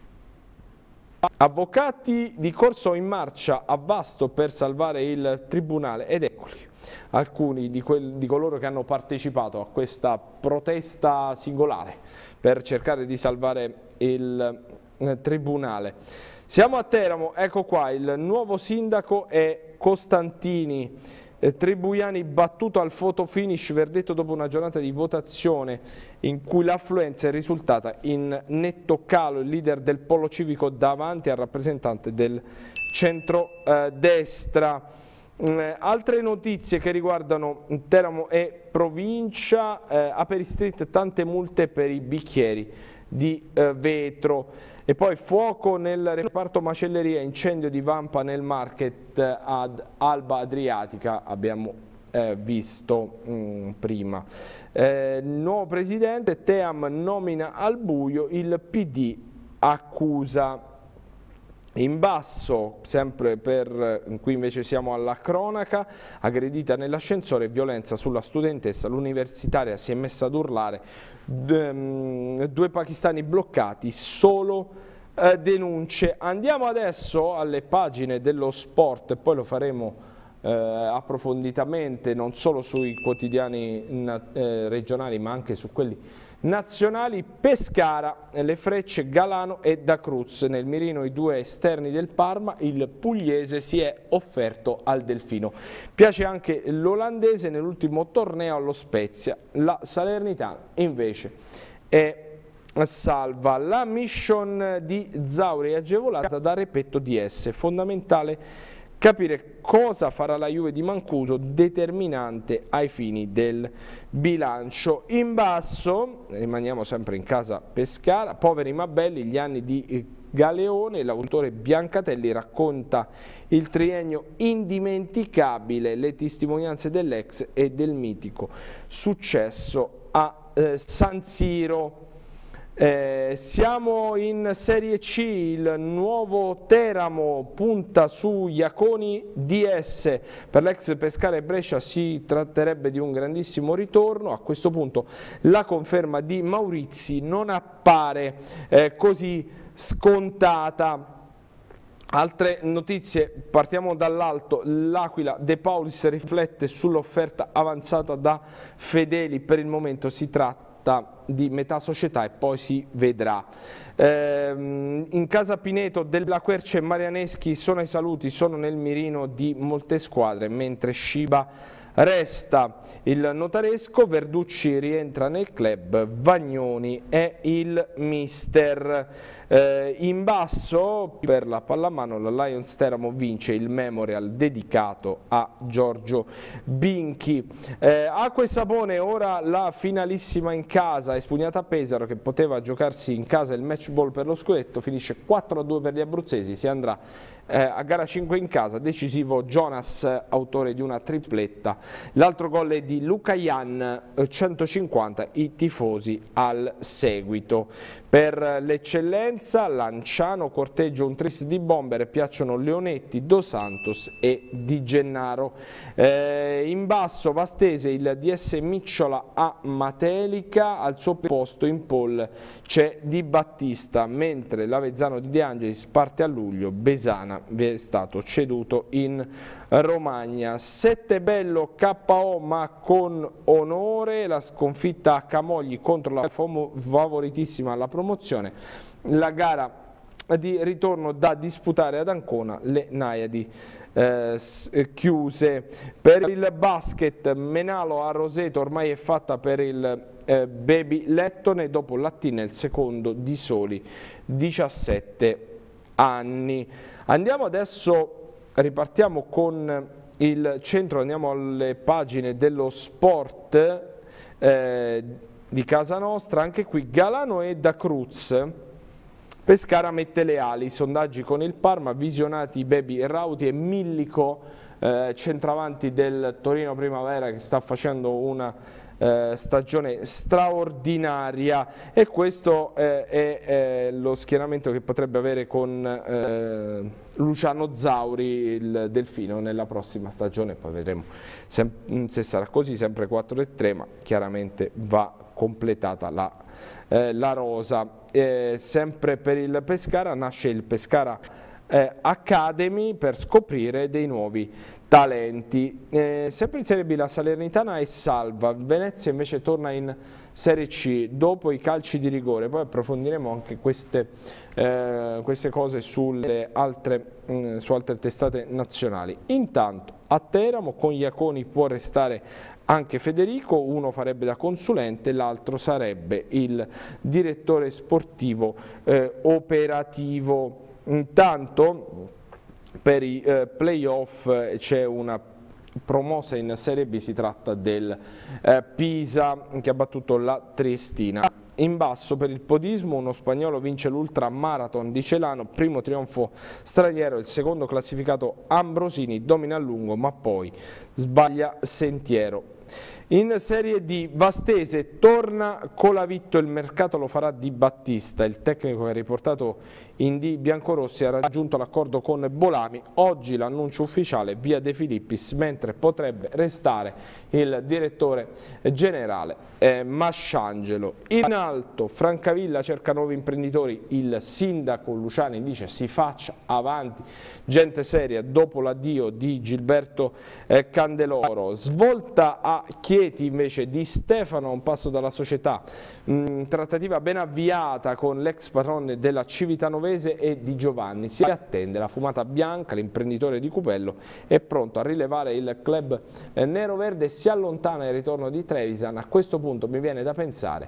Avvocati di corso in marcia a Vasto per salvare il tribunale, ed eccoli alcuni di, quel, di coloro che hanno partecipato a questa protesta singolare per cercare di salvare il eh, tribunale. Siamo a Teramo, ecco qua, il nuovo sindaco è Costantini. Eh, Tribuiani battuto al photo finish, verdetto dopo una giornata di votazione in cui l'affluenza è risultata in netto calo. Il leader del polo civico davanti al rappresentante del centro-destra. Eh, altre notizie che riguardano Teramo e provincia, eh, Aperi Street, tante multe per i bicchieri di eh, vetro. E poi fuoco nel reparto macelleria, incendio di vampa nel market ad Alba Adriatica, abbiamo eh, visto mh, prima. Eh, nuovo presidente, Team nomina al buio, il P D accusa. In basso, sempre per, qui invece siamo alla cronaca, aggredita nell'ascensore, violenza sulla studentessa, l'universitaria si è messa ad urlare, due pakistani bloccati, solo eh, denunce. Andiamo adesso alle pagine dello sport, poi lo faremo eh, approfonditamente non solo sui quotidiani eh, regionali ma anche su quelli nazionali. Pescara, le Frecce, Galano e Da Cruz, nel mirino i due esterni del Parma, il pugliese si è offerto al Delfino. Piace anche l'olandese nell'ultimo torneo allo Spezia, la Salernitana invece è salva. La mission di Zauri è agevolata da Repetto D S, fondamentale capire cosa farà la Juve di Mancuso, determinante ai fini del bilancio. In basso, rimaniamo sempre in casa Pescara, poveri ma belli, gli anni di Galeone, l'autore Biancatelli racconta il triennio indimenticabile, le testimonianze dell'ex e del mitico successo a eh, San Siro. Eh, siamo in Serie C, il nuovo Teramo punta su Iaconi D S, per l'ex Pescara e Brescia si tratterebbe di un grandissimo ritorno. A questo punto la conferma di Maurizi non appare eh, così scontata. Altre notizie, partiamo dall'alto, l'Aquila De Paulis riflette sull'offerta avanzata da Fedeli, per il momento si tratta di metà società e poi si vedrà. Ehm, in casa Pineto della Querce e Marianeschi sono ai saluti, sono nel mirino di molte squadre, mentre Sciba resta. Il notaresco, Verducci rientra nel club, Vagnoni è il mister. Eh, in basso per la pallamano la Lions Teramo vince il memorial dedicato a Giorgio Binchi. Eh, acqua e sapone, ora la finalissima in casa, espugnata a Pesaro, che poteva giocarsi in casa il match ball per lo scudetto, finisce quattro a due per gli abruzzesi, si andrà eh, a gara cinque in casa, decisivo Jonas, autore di una tripletta. L'altro gol è di Luca Ian, centocinquanta i tifosi al seguito. Per l'eccellenza Lanciano corteggia un tris di bomber, piacciono Leonetti, Dos Santos e Di Gennaro. Eh, in basso Vastese, il D S Micciola a Matelica, al suo posto in pole c'è Di Battista, mentre l'Avezzano di De Angelis parte a luglio, Besana vi è stato ceduto in Romagna. Sette bello K O ma con onore, la sconfitta a Camogli contro la favoritissima alla promozione, la gara di ritorno da disputare ad Ancona, le Naiadi eh, chiuse. Per il basket Menalo a Roseto ormai è fatta per il eh, Baby Lettone, dopo Lattina il secondo di soli diciassette anni. Andiamo adesso, ripartiamo con il centro, andiamo alle pagine dello sport eh, di casa nostra. Anche qui Galano e Da Cruz, Pescara mette le ali, sondaggi con il Parma, visionati Bebi Rauti e Millico, eh, centravanti del Torino Primavera, che sta facendo una Eh, stagione straordinaria, e questo eh, è, è lo schieramento che potrebbe avere con eh, Luciano Zauri, il Delfino, nella prossima stagione. Poi vedremo se, se sarà così, sempre quattro e tre, ma chiaramente va completata la, eh, la rosa. Eh, sempre per il Pescara nasce il Pescara eh, Academy per scoprire dei nuovi talenti. Eh, sempre in Serie B la Salernitana è salva, Venezia invece torna in Serie C dopo i calci di rigore. Poi approfondiremo anche queste, eh, queste cose sulle altre, mh, su altre testate nazionali. Intanto a Teramo con Iaconi può restare anche Federico, uno farebbe da consulente, l'altro sarebbe il direttore sportivo eh, operativo. Intanto per i eh, playoff eh, c'è una promossa in Serie B, si tratta del eh, Pisa che ha battuto la Triestina. In basso per il podismo uno spagnolo vince l'Ultra Marathon di Celano, primo trionfo straniero, il secondo classificato Ambrosini domina a lungo ma poi sbaglia sentiero. In Serie D Vastese torna Colavitto, il mercato lo farà Di Battista, il tecnico che ha riportato in D biancorossi ha raggiunto l'accordo con Bolami, oggi l'annuncio ufficiale via De Filippis, mentre potrebbe restare il direttore generale eh, Masciangelo. In alto Francavilla cerca nuovi imprenditori, il sindaco Luciani dice si faccia avanti, gente seria dopo l'addio di Gilberto eh, Candeloro. Svolta a Chieti invece di Stefano, un passo dalla società, mh, trattativa ben avviata con l'ex patron della Civitanovese e di Giovanni, si attende la fumata bianca, l'imprenditore di Cupello è pronto a rilevare il club eh, nero-verde, si allontana il ritorno di Trevisan. A questo punto mi viene da pensare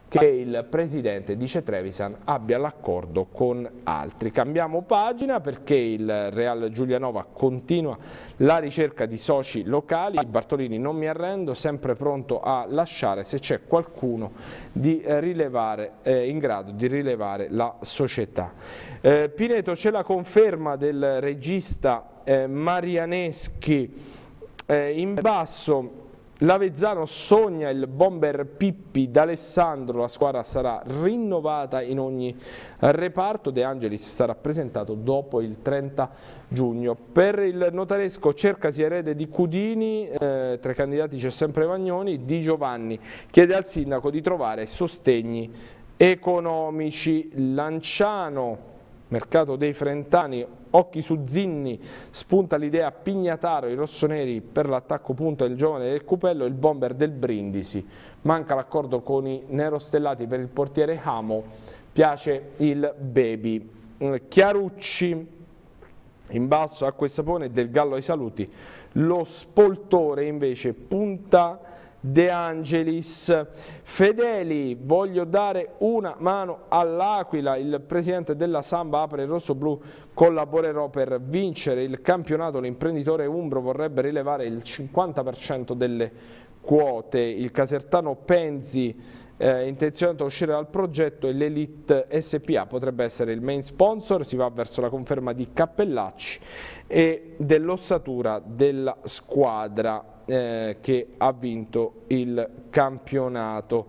che il presidente, dice Trevisan, abbia l'accordo con altri. Cambiamo pagina perché il Real Giulianova continua la ricerca di soci locali. Bartolini: non mi arrendo, sempre pronto a lasciare se c'è qualcuno di rilevare, eh, in grado di rilevare la società. Eh, Pineto, c'è la conferma del regista eh, Marianeschi. Eh, in basso l'Avezzano sogna il bomber Pippi d'Alessandro, la squadra sarà rinnovata in ogni reparto. De Angelis sarà presentato dopo il trenta giugno. Per il notaresco cercasi erede di Cudini, eh, tra i candidati c'è sempre Vagnoni. Di Giovanni chiede al sindaco di trovare sostegni economici. Lanciano, mercato dei Frentani, occhi su Zinni, spunta l'idea Pignataro, i rossoneri per l'attacco punta il giovane del Cupello, il bomber del Brindisi. Manca l'accordo con i nerostellati per il portiere Hamo, piace il Baby. Chiarucci in basso, acqua e sapone, del Gallo ai saluti. Lo Spoltore invece punta De Angelis. Fedeli: voglio dare una mano all'Aquila, il presidente della Samba apre il rosso-blu, collaborerò per vincere il campionato, l'imprenditore umbro vorrebbe rilevare il cinquanta per cento delle quote. Il casertano Penzi eh, intenzionato a uscire dal progetto e l'Elite S P A potrebbe essere il main sponsor. Si va verso la conferma di Cappellacci e dell'ossatura della squadra Eh, che ha vinto il campionato.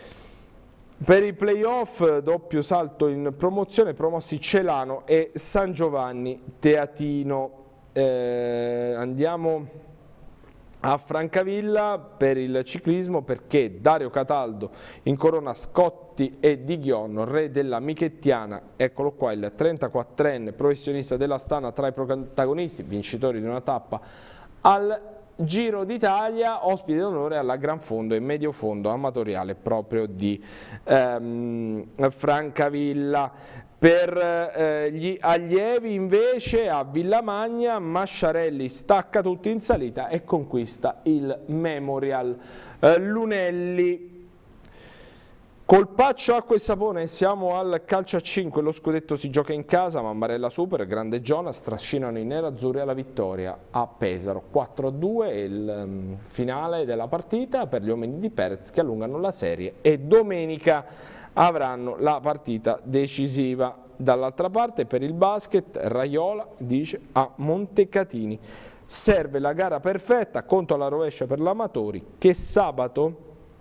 Per i playoff, doppio salto in promozione, promossi Celano e San Giovanni Teatino. Eh, andiamo a Francavilla per il ciclismo perché Dario Cataldo incorona Scotti e Di Ghionno, re della Michettiana. Eccolo qua il trentaquattrenne professionista della Stana tra i protagonisti, vincitori di una tappa al Giro d'Italia, ospite d'onore alla Gran Fondo e Medio Fondo amatoriale proprio di ehm, Francavilla. Per eh, gli allievi invece a Villamagna Masciarelli stacca tutto in salita e conquista il Memorial. Eh, Lunelli. Colpaccio, acqua e sapone, siamo al calcio a cinque, lo scudetto si gioca in casa, Mammarella Super, Grande Jonas trascinano i nerazzurri alla vittoria a Pesaro, quattro a due è il um, finale della partita per gli uomini di Perez che allungano la serie e domenica avranno la partita decisiva. Dall'altra parte per il basket Raiola dice a Montecatini: serve la gara perfetta, conto alla rovescia per l'Amatori che sabato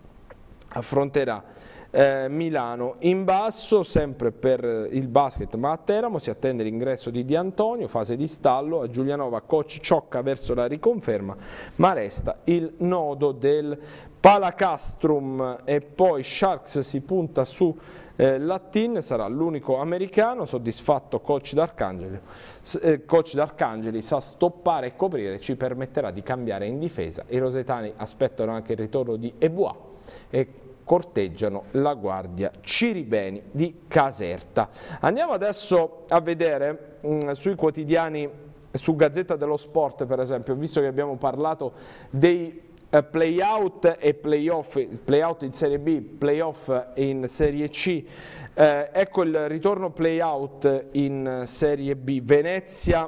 affronterà Eh, Milano. In basso, sempre per il basket ma a Teramo, si attende l'ingresso di Di Antonio, fase di stallo, a Giulianova coach ciocca verso la riconferma, ma resta il nodo del Palacastrum e poi Sharks si punta su eh, Lattin, sarà l'unico americano, soddisfatto coach D'Arcangeli, eh, coach D'Arcangeli sa stoppare e coprire, ci permetterà di cambiare in difesa. I rosetani aspettano anche il ritorno di Ebois e corteggiano la guardia Ciribeni di Caserta. Andiamo adesso a vedere mh, sui quotidiani, su Gazzetta dello Sport per esempio, visto che abbiamo parlato dei eh, play-out e play-off, play-out in Serie B, play-off in Serie C, eh, ecco il ritorno play-out in Serie B. Venezia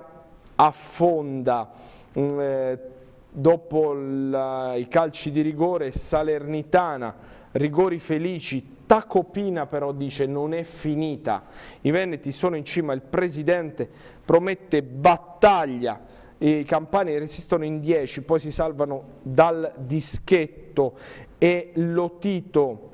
affonda mh, eh, dopo la, i calci di rigore, Salernitana rigori felici, Tacopina però dice non è finita, i veneti sono in cima, il presidente promette battaglia, i campani resistono in dieci, poi si salvano dal dischetto e Lotito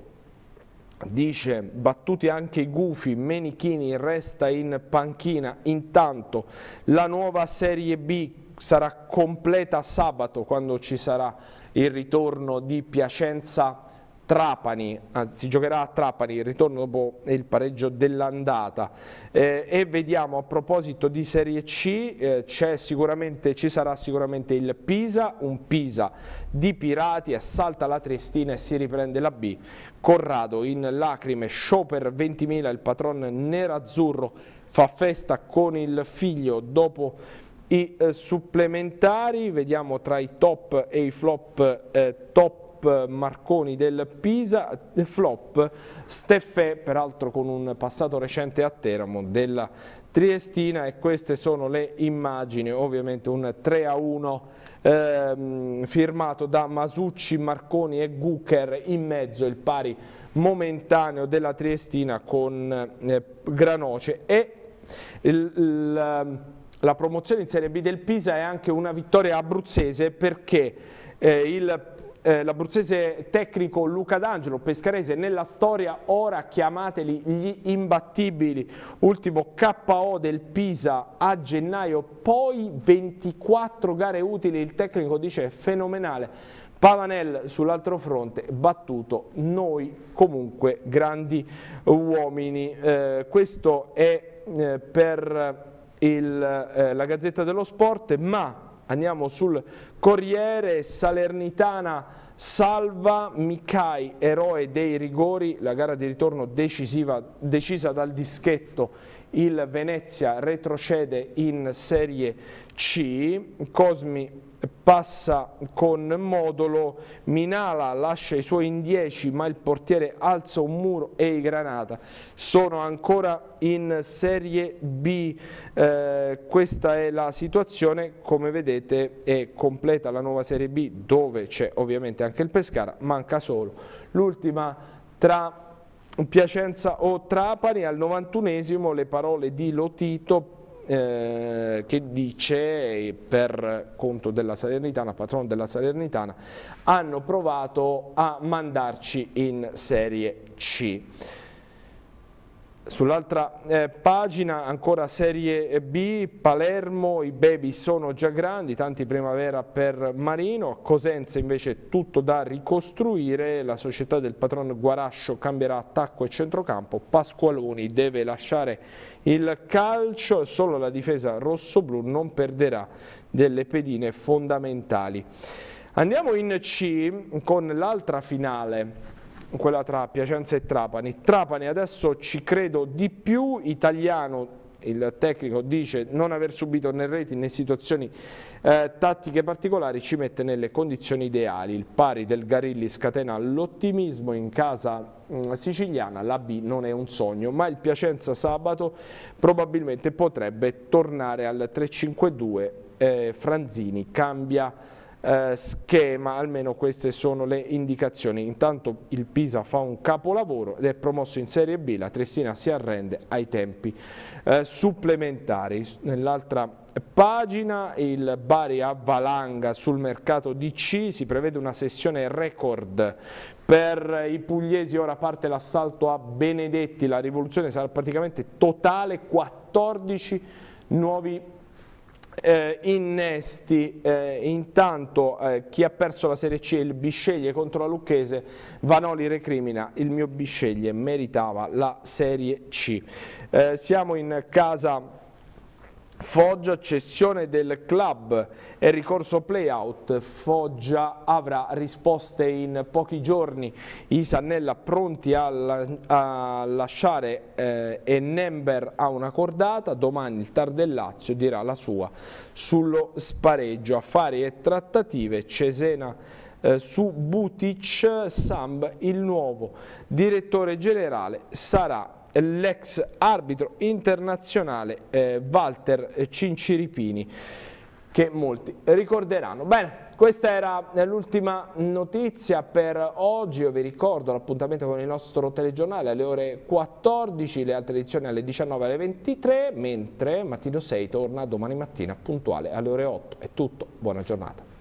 dice battuti anche i gufi, Menichini resta in panchina. Intanto la nuova Serie B sarà completa sabato quando ci sarà il ritorno di Piacenza Trapani, anzi si giocherà a Trapani, il ritorno dopo il pareggio dell'andata. Eh, e vediamo, a proposito di Serie C, eh, c'è sicuramente, ci sarà sicuramente il Pisa, un Pisa di Pirati, assalta la Triestina e si riprende la B. Corrado in lacrime, show per ventimila, il patron nerazzurro fa festa con il figlio dopo i eh, supplementari. Vediamo tra i top e i flop, eh, top top Marconi del Pisa, flop Steffè, peraltro con un passato recente a Teramo, della Triestina, e queste sono le immagini, ovviamente un tre a uno ehm, firmato da Masucci, Marconi e Gucker, in mezzo il pari momentaneo della Triestina con eh, Granoce, e il, il, la promozione in Serie B del Pisa è anche una vittoria abruzzese, perché eh, il Eh, l'abruzzese tecnico Luca D'Angelo, pescarese nella storia, ora chiamateli gli imbattibili, ultimo K O del Pisa a gennaio, poi ventiquattro gare utili, il tecnico dice fenomenale. Pavanel sull'altro fronte battuto, noi comunque grandi uomini. Eh, questo è eh, per il, eh, la Gazzetta dello Sport, ma andiamo sul Corriere. Salernitana salva Micai, eroe dei rigori, la gara di ritorno decisiva, decisa dal dischetto, il Venezia retrocede in Serie C, Cosmi passa con Modolo, Minala lascia i suoi in dieci ma il portiere alza un muro e i Granata sono ancora in Serie B. Eh, questa è la situazione, come vedete è completa la nuova Serie B, dove c'è ovviamente anche il Pescara, manca solo l'ultima tra Piacenza o Trapani. Al novantunesimo le parole di Lotito, Eh, che dice, per conto della Salernitana, patrono della Salernitana, hanno provato a mandarci in Serie C. Sull'altra eh, pagina ancora Serie B, Palermo, i baby sono già grandi, tanti primavera per Marino, a Cosenza invece tutto da ricostruire, la società del patron Guarascio cambierà attacco e centrocampo, Pasqualoni deve lasciare il calcio, solo la difesa rossoblù non perderà delle pedine fondamentali. Andiamo in C con l'altra finale, quella tra Piacenza e Trapani. Trapani adesso ci credo di più, Italiano, il tecnico, dice non aver subito né reti né situazioni eh, tattiche particolari, ci mette nelle condizioni ideali. Il pari del Garilli scatena l'ottimismo in casa mh, siciliana, la B non è un sogno, ma il Piacenza sabato probabilmente potrebbe tornare al tre cinque due, eh, Franzini cambia Eh, schema, almeno queste sono le indicazioni. Intanto il Pisa fa un capolavoro ed è promosso in Serie B, la Triestina si arrende ai tempi eh, supplementari. Nell'altra pagina il Bari avvalanga sul mercato di C, si prevede una sessione record per i pugliesi, ora parte l'assalto a Benedetti, la rivoluzione sarà praticamente totale, quattordici nuovi Eh, innesti. Eh, intanto eh, chi ha perso la Serie C, il Bisceglie contro la Lucchese, Vanoli recrimina, il mio Bisceglie meritava la Serie C. Eh, siamo in casa Foggia, cessione del club e ricorso play-out, Foggia avrà risposte in pochi giorni, i Sannella pronti a, a lasciare eh, e Nember ha una cordata, domani il Tar del Lazio dirà la sua sullo spareggio, affari e trattative, Cesena eh, su Butic, Samb il nuovo direttore generale sarà l'ex arbitro internazionale eh, Walter Cinciripini, che molti ricorderanno. Bene, questa era l'ultima notizia per oggi. Io vi ricordo l'appuntamento con il nostro telegiornale alle ore quattordici, le altre edizioni alle diciannove e alle ventitré, mentre Mattino sei torna domani mattina puntuale alle ore otto. È tutto, buona giornata.